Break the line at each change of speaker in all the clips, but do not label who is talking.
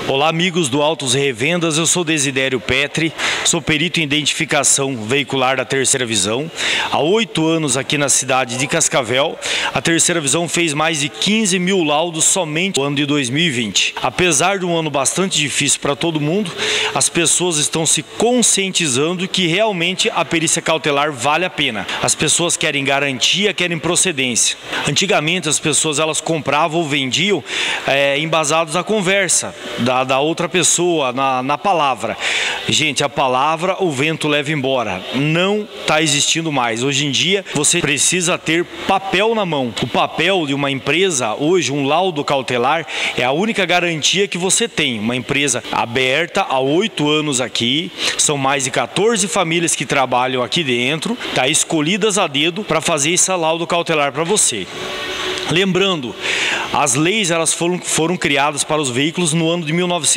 Olá, amigos do Autos Revendas, eu sou Desidério Petri, sou perito em identificação veicular da Terceira Visão. Há 8 anos aqui na cidade de Cascavel, a Terceira Visão fez mais de 15 mil laudos somente no ano de 2020. Apesar de um ano bastante difícil para todo mundo, as pessoas estão se conscientizando que realmente a perícia cautelar vale a pena. As pessoas querem garantia, querem procedência. Antigamente as pessoas compravam ou vendiam embasados na conversa da outra pessoa, na palavra. Gente, a palavra o vento leva embora, não está existindo mais. Hoje em dia você precisa ter papel na mão. O papel de uma empresa, hoje um laudo cautelar é a única garantia que você tem. Uma empresa aberta há 8 anos aqui, são mais de 14 famílias que trabalham aqui dentro, tá escolhidas a dedo para fazer esse laudo cautelar para você. Lembrando, as leis foram criadas para os veículos no ano de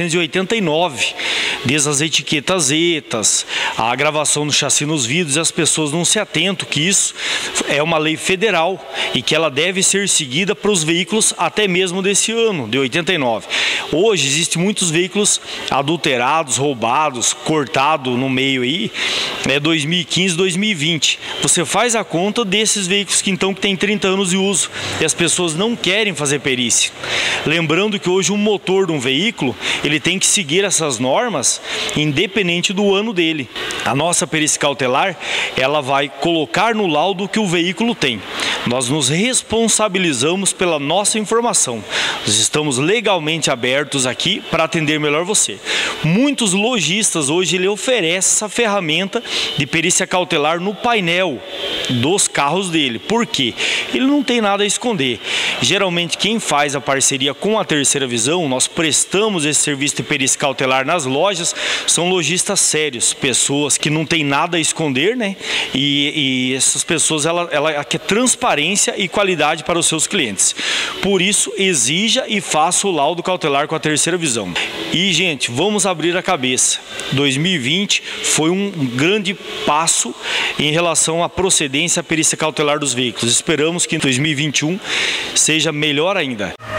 1989, desde as etiquetas ETAs, a gravação no chassi nos vidros, e as pessoas não se atentam que isso é uma lei federal e que ela deve ser seguida para os veículos até mesmo desse ano, de 89. Hoje existem muitos veículos adulterados, roubados, cortados no meio aí, 2015, 2020. Você faz a conta desses veículos que tem 30 anos de uso e as pessoas não querem fazer perícia. Lembrando que hoje um motor de um veículo, ele tem que seguir essas normas independente do ano dele. A nossa perícia cautelar, ela vai colocar no laudo que o veículo tem. Nós nos responsabilizamos pela nossa informação. Nós estamos legalmente abertos aqui para atender melhor você. Muitos lojistas hoje ele oferecem essa ferramenta de perícia cautelar no painel dos carros dele. Por quê? Ele não tem nada a esconder. Geralmente quem faz a parceria com a Terceira Visão, nós prestamos esse serviço de perícia cautelar nas lojas, são lojistas sérios, pessoas que não tem nada a esconder, né? E essas pessoas, ela quer transparência e qualidade para os seus clientes. Por isso, exija e faça o laudo cautelar com a Terceira Visão. E, gente, vamos abrir a cabeça. 2020 foi um grande passo em relação à procedência à perícia cautelar dos veículos. Esperamos que em 2021 seja melhor ainda.